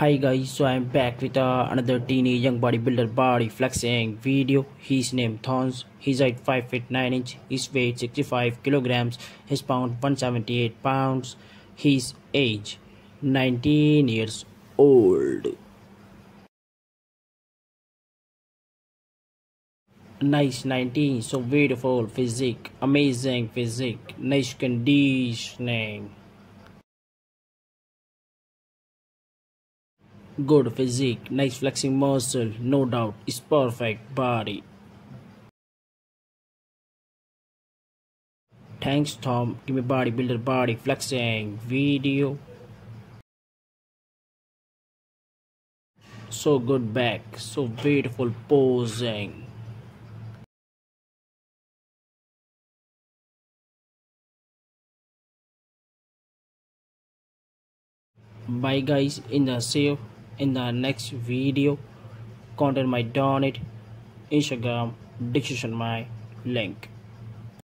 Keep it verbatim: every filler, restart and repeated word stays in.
Hi guys, so I'm back with uh, another teenage young bodybuilder body flexing video. His name Thons. His height five feet nine inch. His weight sixty-five kilograms. His pound one hundred seventy-eight pounds. His age nineteen years old. Nice nineteen, so beautiful physique, amazing physique, nice conditioning. Good physique, nice flexing muscle, no doubt, is perfect body. Thanks Tom, give me bodybuilder body flexing video. So good back, so beautiful posing. Bye guys, in the see you in the next video. Contact my donate Instagram, description my link.